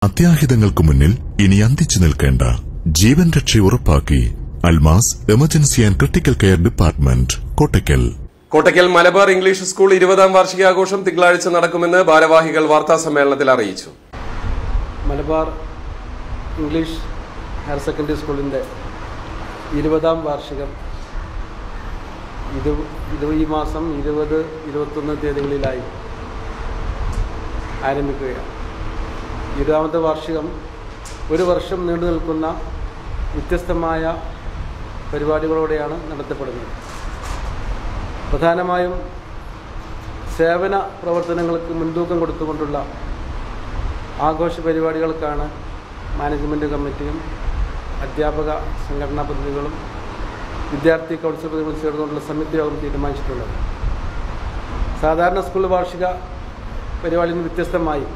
അത്യാഹിതങ്ങൾക്ക് മുന്നിൽ ഇനി അന്തിച്ചു നിൽക്കേണ്ട. ജീവൻ രക്ഷ ഉറപ്പാക്കി Almas emergency and critical care department, Kottakkal. Kottakkal Malabar English school 20ാം വാർഷികാഘോഷം തിങ്കളാഴ്ച നടക്കുമെന്ന് ഭാരവാഹികൾ വാർത്താസമ്മേളനത്തിൽ അറിയിച്ചു. മലബാർ ഇംഗ്ലീഷ് ഹയർ സെക്കൻഡറി സ്കൂളിന്റെ 20ാം വാർഷികം ഈ മാസം 20, 21 തീയതികളിലായി ആരംഭിക്കുകയാണ്. 20ാമത്തെ വാർഷികം ഒരു വർഷം നീണ്ടു നിൽക്കുന്ന വ്യത്യസ്തമായ പരിപാടികളോടെയാണ് നടത്തപ്പെടുന്നത്. പ്രധാനമായും സേവന പ്രവർത്തനങ്ങൾക്ക് മുൻതൂക്കം കൊടുത്തുകൊണ്ടുള്ള ആഘോഷ പരിപാടികൾക്കാണ് മാനേജ്മെൻറ്റ് കമ്മിറ്റിയും അധ്യാപക സംഘടനാ പ്രതിനിധികളും വിദ്യാർത്ഥി കൗൺസിൽ പ്രതിനിധികളും ചേർന്നുകൊണ്ടുള്ള സമിതി യോഗം തീരുമാനിച്ചിട്ടുള്ളത്. സാധാരണ സ്കൂൾ വാർഷിക പരിപാടിയിൽ നിന്ന് വ്യത്യസ്തമായി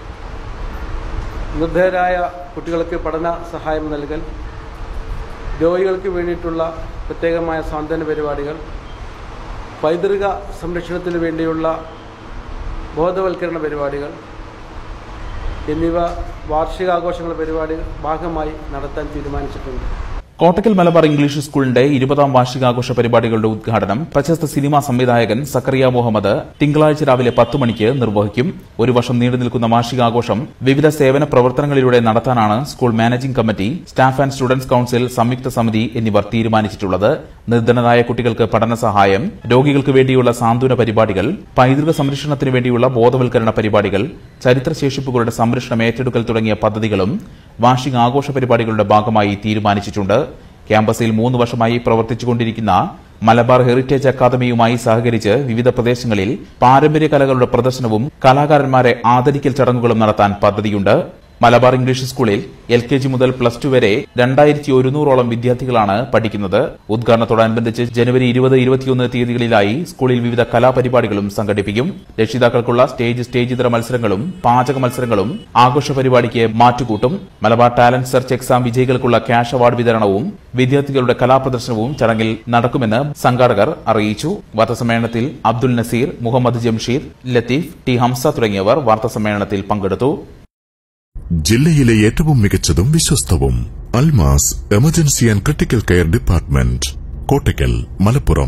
നിർദ്ധരായ കുട്ടികൾക്ക് പഠന സഹായം നൽകൽ, രോഗികൾക്ക് വേണ്ടിയിട്ടുള്ള പ്രത്യേകമായ സാന്ത്വന പരിപാടികൾ, പൈതൃക സംരക്ഷണത്തിന് വേണ്ടിയുള്ള ബോധവൽക്കരണ പരിപാടികൾ എന്നിവ വാർഷികാഘോഷങ്ങളുടെ പരിപാടി ഭാഗമായി നടത്താൻ തീരുമാനിച്ചിട്ടുണ്ട്. കോട്ടയ്ക്കൽ മലബാർ ഇംഗ്ലീഷ് സ്കൂളിന്റെ 20ാം വാർഷികാഘോഷ പരിപാടികളുടെ ഉദ്ഘാടനം പ്രശസ്ത സിനിമാ സംവിധായകൻ സക്കറിയ മുഹമ്മദ് തിങ്കളാഴ്ച രാവിലെ 10 മണിക്ക് നിർവഹിക്കും. ഒരു വർഷം നീണ്ടു നിൽക്കുന്ന വാർഷികാഘോഷം വിവിധ സേവന പ്രവർത്തനങ്ങളിലൂടെ നടത്താനാണ് school managing committee, staff and students council സംയുക്ത സമിതി എന്നിവർ തീരുമാനിച്ചിട്ടുള്ളത്. നിർധനരായ കുട്ടികൾക്ക് പഠന സഹായം, രോഗികൾക്ക് വേണ്ടിയുള്ള സാന്ത്വന പരിപാടികൾ, പൈതൃക സംരക്ഷണത്തിന് വേണ്ടിയുള്ള ബോധവൽക്കരണ പരിപാടികൾ, ചരിത്രശേഷിപ്പുകളുടെ സംരക്ഷണം ഏറ്റെടുക്കൽ തുടങ്ങിയ പദ്ധതികളും വാർഷികാഘോഷ പരിപാടികളുടെ ഭാഗമായി തീരുമാനിച്ചിട്ടുണ്ട്. ക്യാമ്പസിൽ 3 വർഷമായി പ്രവർത്തിച്ചുകൊണ്ടിരിക്കുന്ന മലബാർ ഹെറിറ്റേജ് അക്കാദമിയുമായി സഹകരിച്ച് വിവിധ പ്രദേശങ്ങളിൽ പാരമ്പര്യ കലകളുടെ പ്രദർശനവും കലാകാരന്മാരെ ആദരിക്കൽ ചടങ്ങുകളും നടത്താൻ പദ്ധതിയുണ്ട്. മലബാർ ഇംഗ്ലീഷ് സ്കൂളിൽ LKG മുതൽ +2 വരെ 2100ഓളം വിദ്യാർത്ഥികളാണ് പഠിക്കുന്നത്. ഉദ്ഘാടനത്തോടനുബന്ധിച്ച് ജനുവരി 20, 21 തീയതികളിലായി സ്കൂളിൽ വിവിധ കലാപരിപാടികളും സംഘടിപ്പിക്കും. രക്ഷിതാക്കൾക്കുള്ള സ്റ്റേജിതര മത്സരങ്ങളും പാചക മത്സരങ്ങളും ആഘോഷ പരിപാടിക്ക് മാറ്റുകൂട്ടും. മലബാർ ടാലന്റ് സെർച്ച് എക്സാം വിജയികൾക്കുള്ള ക്യാഷ് അവാർഡ് വിതരണവും വിദ്യാർത്ഥികളുടെ കലാപ്രദർശനവും ചടങ്ങിൽ നടക്കുമെന്ന് സംഘാടകർ അറിയിച്ചു. വാർത്താസമ്മേളനത്തിൽ അബ്ദുൽ നസീർ, മുഹമ്മദ് ജംഷീദ്, ലത്തീഫ്, ടി ഹംസ തുടങ്ങിയവർ വാർത്താസമ്മേളനത്തിൽ പങ്കെടുത്തു. ജില്ലയിലെ ഏറ്റവും മികച്ചതും വിശ്വസ്തവും Almas emergency and critical care department, Kottakkal, Malappuram.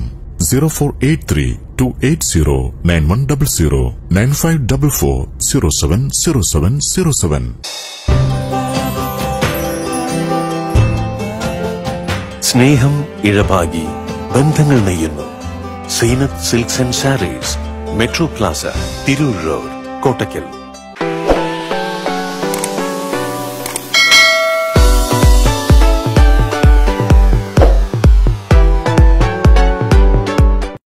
0483280910 9544070707. സ്നേഹം ഇഴപാകി ബന്ധങ്ങൾ നെയ്യുന്നു. Zeenath silks and sarees, metro plaza, Tirur road, Kottakkal.